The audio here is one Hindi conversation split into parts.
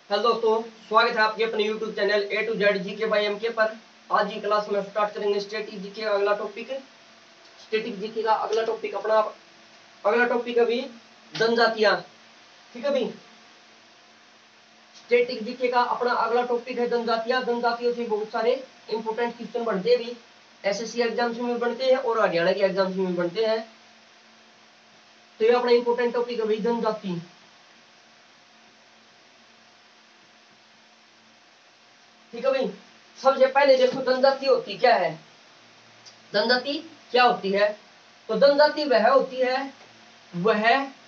हेलो दोस्तों, स्वागत है आपके अपने YouTube channel A to Z GK by MK पर। आज की क्लास में स्टार्ट करेंगे स्टैटिक जीके का अगला टॉपिक। स्टैटिक जीके का अगला टॉपिक अपना अगला टॉपिक अभी जनजातियां। ठीक है भाई, स्टैटिक जीके का अपना अगला टॉपिक है जनजातियां। जनजातियों से बहुत सारे इंपोर्टेंट क्वेश्चन बनते हैं भी, एसएससी एग्जाम्स में बनते हैं और हरियाणा के एग्जाम्स में बनते हैं। तो ये अपना इंपोर्टेंट टॉपिक है भाई जनजाति। ठीक है भाई, सबसे पहले देखो जनजाति होती क्या है। जनजाति क्या होती है? तो जनजाति वह होती है, वह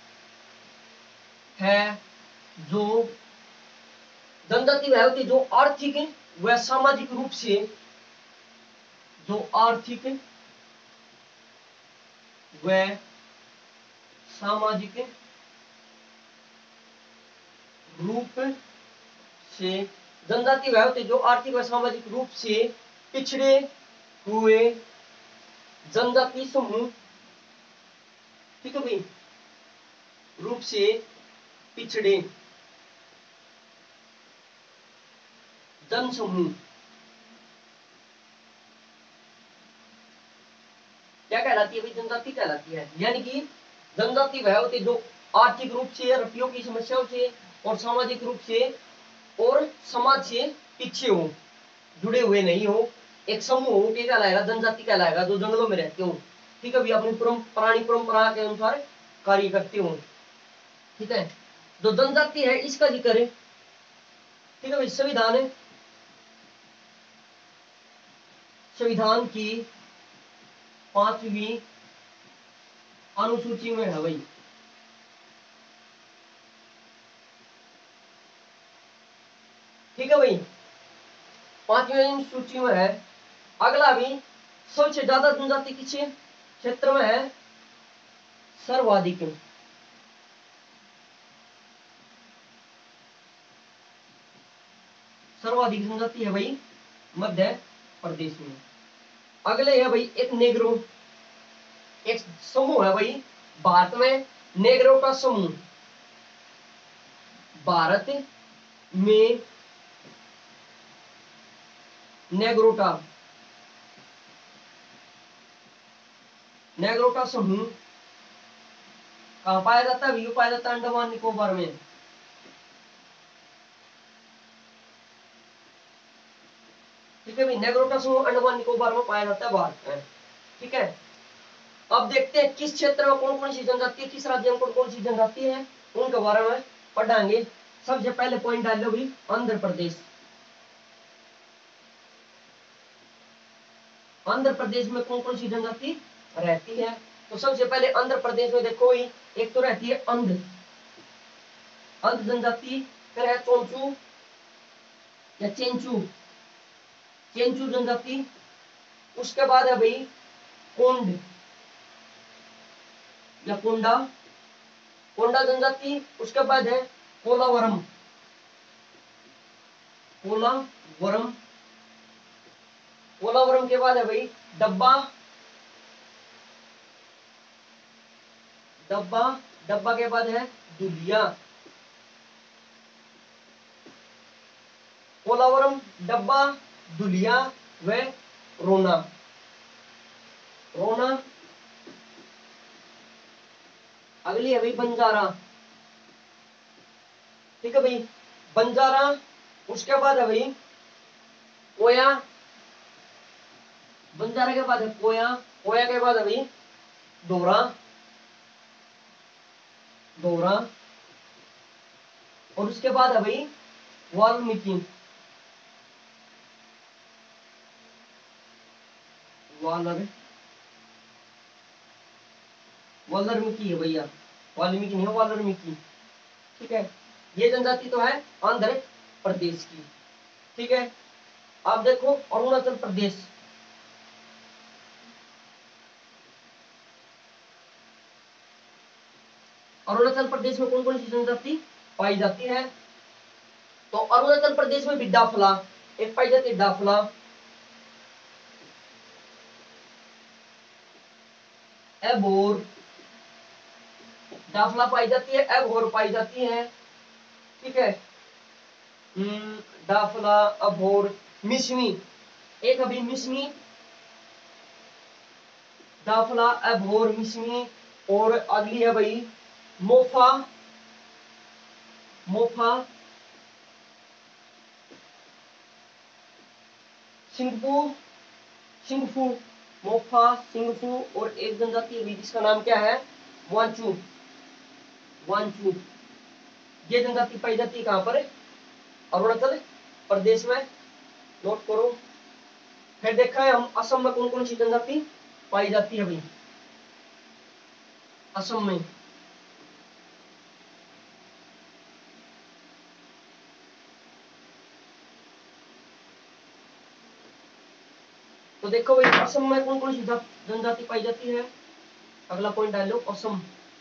है जो जनजाति वह होती है जो आर्थिक व सामाजिक रूप से, जो आर्थिक व सामाजिक रूप से, जनजाति वह होती है जो आर्थिक व सामाजिक रूप से पिछड़े हुए जनजाति समूह। ठीक है भाई, रूप से पिछड़े जन समूह क्या कहलाती है भाई? जनजाति कहलाती है। यानी कि जनजाति वह होती है जो आर्थिक रूप से, रुपयों की समस्याओं से और सामाजिक रूप से और समाज से पीछे हो, जुड़े हुए नहीं हो, एक समूह हो के कहलाएगा, जनजाति कहलाएगा, जो जंगलों में रहते हो। ठीक है, अपनी पुरानी परंपरा के अनुसार कार्य करते हो। ठीक है, जो जनजाति है इसका जिक्र है। ठीक है भाई, संविधान की 5वीं अनुसूची में है भाई। ठीक है भाई, 5वीं अनुसूची में है। अगला भी सबसे ज्यादा जनजाति किस क्षेत्र में है? सर्वाधिक सर्वाधिक जनजाति है भाई मध्य प्रदेश में। अगले है भाई एक नेग्रो, एक समूह है भाई भारत में, नेग्रो का समूह। भारत में नेग्रोटा नेग्रोटा समूह कहां पाया जाता है? पाया जाता है अंडमान निकोबार में। ठीक है भाई, नेग्रोटा समूह अंडमान निकोबार में पाया जाता है, भारत में। ठीक है, अब देखते हैं किस क्षेत्र में कौन कौन सी जनजाति है, किस राज्य में कौन कौन सी जनजाति है, उनके बारे में पढ़ाएंगे। सबसे पहले पॉइंट डाल लो भाई, आंध्र प्रदेश। आंध्र प्रदेश में कौन कौन सी जनजाति रहती है? तो सबसे पहले आंध्र प्रदेश में देखो ही, एक तो रहती है अंध अंध जनजाति, फिर है चोंचू या चेंचू, चेंचू जनजाति। उसके बाद है भाई कोंड या कोंडा, कोंडा जनजाति। उसके बाद है कोलावरम, कोलावरम। कोलावरम के बाद है भाई डब्बा, डब्बा डब्बा के बाद है दुलिया। कोलावरम, डब्बा, दुलिया व रोना, रोना। अगली है भाई बंजारा। ठीक है भाई, बंजारा। उसके बाद है भाई कोया, बंजारा के बाद है कोया, कोया के बाद है भाई दोरा, दोरा। और उसके बाद है भाई वाल्मीकि, वाल्मीकि है भैया, वाल्मीकि नहीं है, वाल्मीकि। ठीक है, ये जनजाति तो है आंध्र प्रदेश की। ठीक है, आप देखो अरुणाचल प्रदेश, अरुणाचल प्रदेश में कौन कौन सी जनजाति पाई जाती है? तो अरुणाचल प्रदेश में भी डाफला एक पाई जाती है, डाफला। एबोर, डाफला पाई जाती है, एबोर पाई जाती है। ठीक है, दाफला, अभोर, मिसमी। एक अभी मिसमी, दाफला, अभोर, मिसमी। और अगली है भाई मोफा, मोफा, सिंगफू, सिंगफू, मोफा, सिंगफू। और एक जनजाति है जिसका नाम क्या है, वांचू, वांचू। ये जनजाति पाई जाती है कहां पर, अरुणाचल प्रदेश में, नोट करो। फिर देखा है हम असम में कौन कौन सी जनजाति पाई जाती है भाई, असम में। तो देखो भाई असम में कौन कौन सी जनजाति पाई जाती है, अगला पॉइंट डालो असम।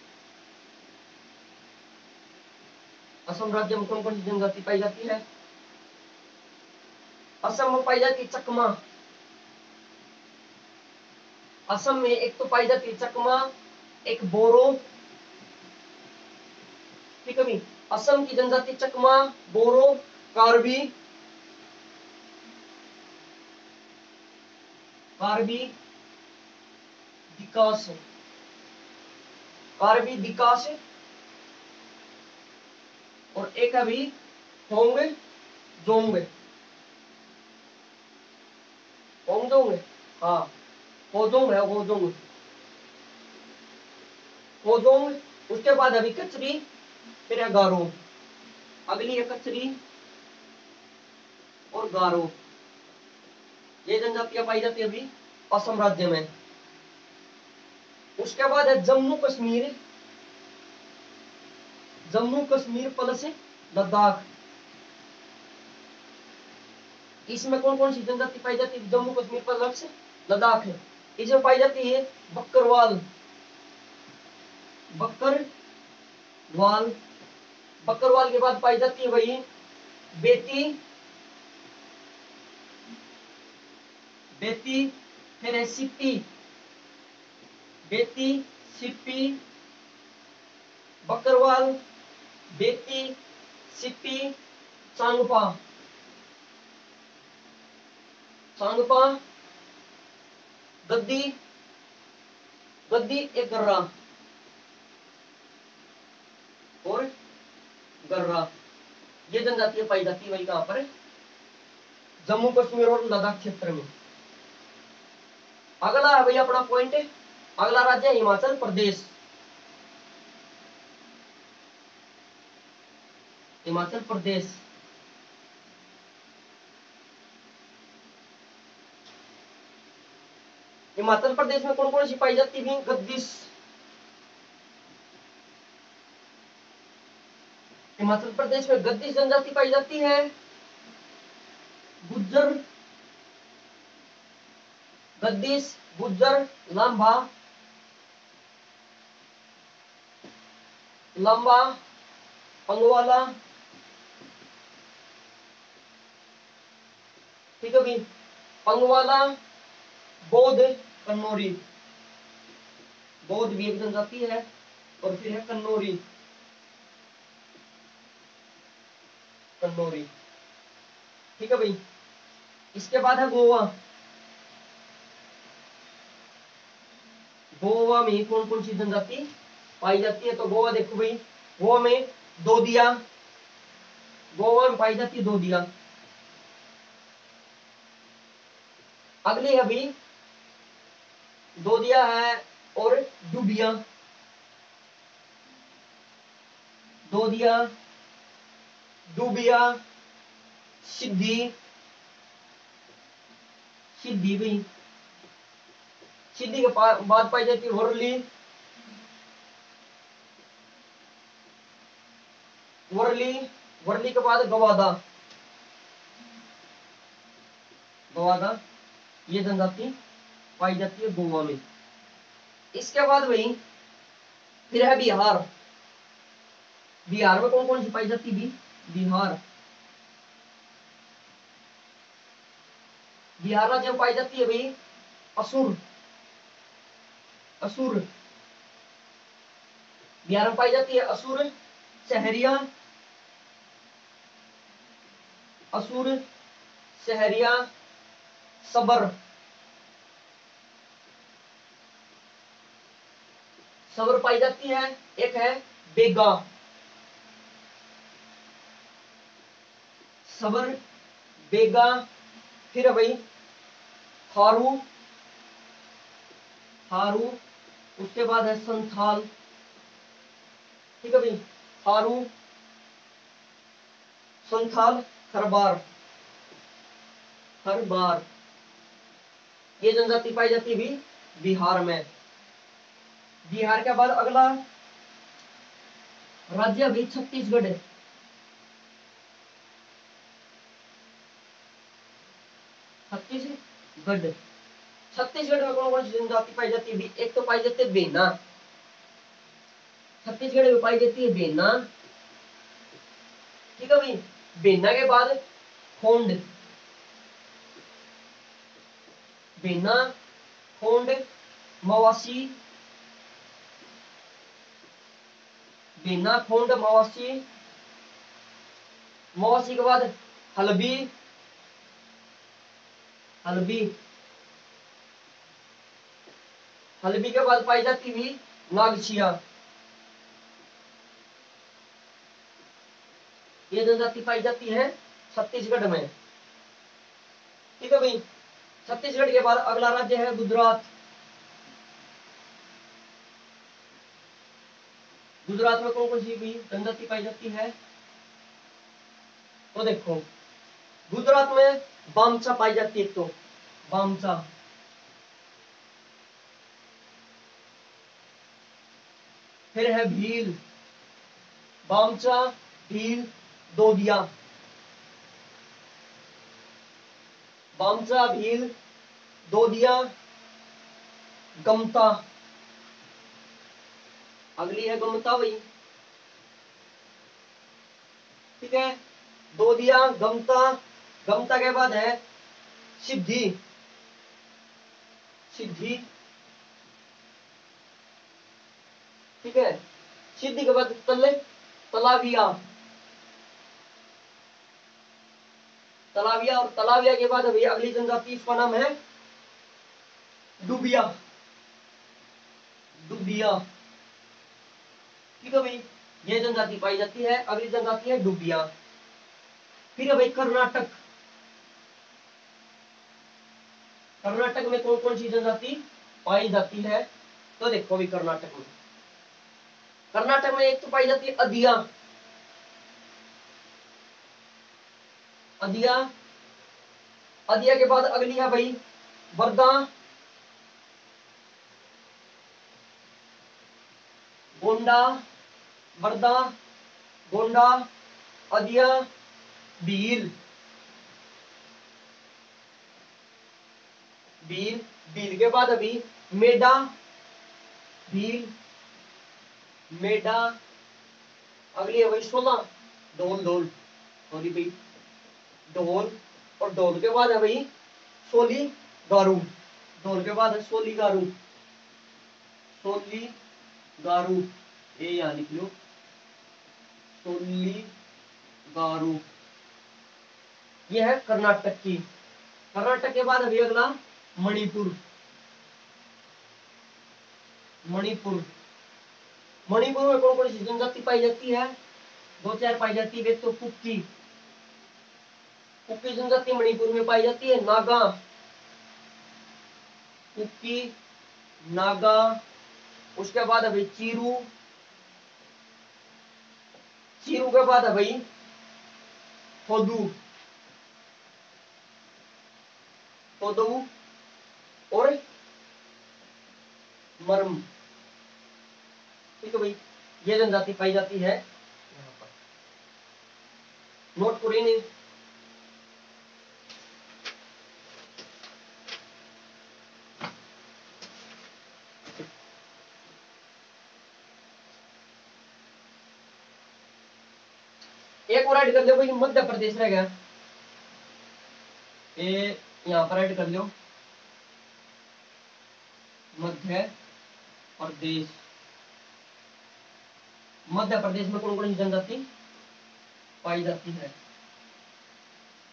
असम राज्य में कौन कौन सी जनजाति पाई जाती है, असम में पाई जाती है चकमा। असम में एक तो पाई जाती है चकमा, एक बोरो। ठीक है भाई, असम की जनजाति चकमा, बोरो, कार्बी, कार्बी, विकास, कार्बी, विकास। और एक अभी होंग जोंग, होंगजोंग, हाँ होजोंग है, होजोंग, होजोंग। उसके बाद अभी कचरी, फिर है गारो। अगली है कचरी और गारो। ये जनजातियां पाई जाती है अभी असम राज्य में। उसके बाद है जम्मू कश्मीर, जम्मू कश्मीर प्लस लद्दाख। इसमें कौन कौन सी जनजाति पाई जाती है, जम्मू कश्मीर प्लस लद्दाख है। इसमें पाई जाती है बकरवाल, बकरवाल। बकरवाल के बाद पाई जाती है वही बेती, बेती। फिर है सिप्पी, बेती, सिप्पी, बकरवाल, बेती, सिप्पी, सांगपा, सांगपा, गद्दी, गद्दी एक गर्रा और गर्रा। ये जनजातियां पाई जाती है वही कहां पर, जम्मू कश्मीर और लद्दाख क्षेत्र में। अगला है भाई अपना पॉइंट, अगला राज्य है हिमाचल प्रदेश। हिमाचल प्रदेश, हिमाचल प्रदेश में कौन कौन सी पाई जाती है, गद्दिश। हिमाचल प्रदेश में गद्दिश जनजाति पाई जाती है, गुज्जर, गद्दिश, गुज्जर, लांबा, लंबा, पंगवाला। ठीक है भाई, पंगवाला, बौद्ध, कन्नौरी। बौद्ध भी एक जनजाति है। और फिर है कन्नौरी, कन्नौरी। ठीक है भाई, इसके बाद है गोवा। गोवा में कौन कौन सी जनजाति पाई जाती है, तो गोवा देखो भाई, गोवा में दोदिया, गोवा में पाई जाती है दोदिया। अगली है अभी दोदिया है और डुबिया, दोदिया, डुबिया, सिद्धि, सिद्धि भाई। सिद्धि के बाद पाई जाती है वर्ली, वर्ली, वर्ली के बाद गवादा, गवादा। ये जनजाति पाई जाती है गोवा में। इसके बाद भाई फिर है बिहार। बिहार में कौन कौन सी पाई जाती है, बिहार, बिहार राज्य में पाई जाती है भाई असुर, असुर। बिहार में पाई जाती है असुर, सहरिया, असुर, सहरिया, सबर। सबर पाई जाती है। एक है बेगा, सबर, बेगा। फिर है भाई थारू, थारू। उसके बाद है संथाल। ठीक है भाई, थारू, संथाल, खरबार, खरबार। ये जनजाति पाई जाती है भी बिहार में। बिहार के बाद अगला राज्य भी छत्तीसगढ़ है। छत्तीसगढ़, छत्तीसगढ़ में कौन कौन सी जनजाति पाई जाती है भी? एक तो पाई जाती है बेना, छत्तीसगढ़ में पाई जाती है बेना। ठीक है भाई, बेना के बाद खोंड, बेना, खोंड, मवासी, बेना, खोंड, मवासी। मवासी के बाद हलबी, हलबी, हलबी के बाद पाई जाती हुई नागछिया। ये जनजाति पाई जाती है छत्तीसगढ़ में। ठीक है भाई, छत्तीसगढ़ के बाद अगला राज्य है गुजरात। गुजरात में कौन कौन सी भी जनजाति पाई जाती है? तो देखो, गुजरात में बामचा पाई जाती है। तो बामचा, फिर है भील, बामचा, भील, दोदिया, बामचा, भील, दोदिया, गमता। अगली है गमता भाई। ठीक है, दोदिया, गमता। गमता के बाद है सिद्धि, सिद्धि। ठीक है, सिद्धि के बाद तलाविया, तलाविया। और तलाविया के बाद अभी अगली जनजाति, इसका नाम है डुबिया, डुबिया। ठीक है भाई, ये जनजाति पाई जाती है। अगली जनजाति है डुबिया। फिर है भाई कर्नाटक। कर्नाटक में कौन कौन सी जनजाति पाई जाती है? तो देखो अभी कर्नाटक में, कर्नाटक में एक तो पाई जाती है अधिया, अधिया। अधिया के बाद अगली है भाई वर्धा, गोंडा, वर्धा, गोंडा, अधिया, भील, भील। भील के बाद अभी मेडा, भील, मेडा। अगली है भाई सोला, ढोल, ढोल, सॉरी भाई, ढोल। और ढोल के बाद है भाई सोली गारू, ढोल के बाद है सोली गारू, सोली गारू। ये यहां लिख लो, सोली गारू। ये है कर्नाटक की। कर्नाटक के बाद अभी अगला मणिपुर, मणिपुर। मणिपुर में कौन कौन सी जनजाति पाई जाती है? दो चार पाई जाती है। एक तो कुकी, कुकी जनजाति मणिपुर में पाई जाती है। नागा, कुकी, नागा। उसके बाद है भाई चीरू, चीरू के बाद है भाई थोदू, थोदू और मरम। ठीक है भाई, ये जनजाति पाई जाती है यहाँ पर। नोट करो इन्हें। एक और ऐड कर लो भाई, मध्य प्रदेश रह गया। ये यहाँ पर ऐड कर लो, मध्य प्रदेश। मध्य प्रदेश में कौन कौन सी जनजाति पाई जाती है?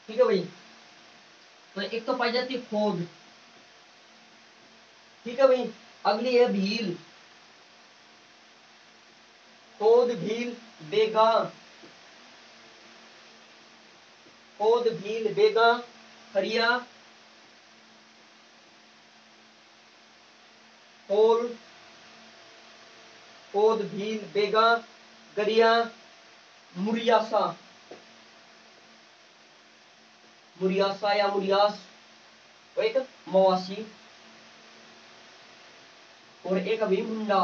ठीक है भाई। तो एक तो पाई जाती है खोद, ठीक है भाई। अगली है भील, खोद भील बेगा, खोद भील बेगा खरिया खोल, खोद भील बेगा गरिया मुरियासा, मुरियासा या मुरियास, एक मवासी, और एक अभी मुंडा,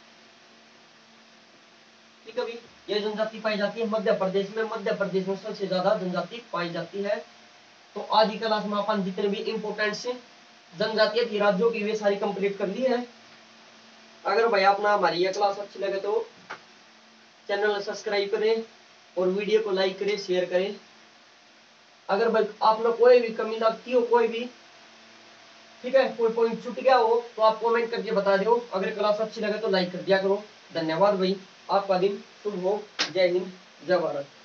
ठीक है भाई। ये जनजाति पाई जाती है मध्य प्रदेश में, मध्य प्रदेश में सबसे ज्यादा जनजाति पाई जाती है। तो आज की क्लास में अपन जितने भी इंपोर्टेंट से जनजातियां थी राज्यों की वे सारी कंप्लीट कर ली है। अगर भाई आपने हमारी ये क्लास अच्छी लगे तो चैनल सब्सक्राइब करें और वीडियो को लाइक करें, शेयर करें। अगर भाई आपने कोई भी कमी लगती हो, कोई भी, ठीक है, कोई पॉइंट छूट गया हो तो आप कमेंट करके बता दो। अगर क्लास अच्छी लगे तो लाइक कर दिया करो। धन्यवाद भाई, आपका दिन शुभ हो। जय हिंद, जय भारत।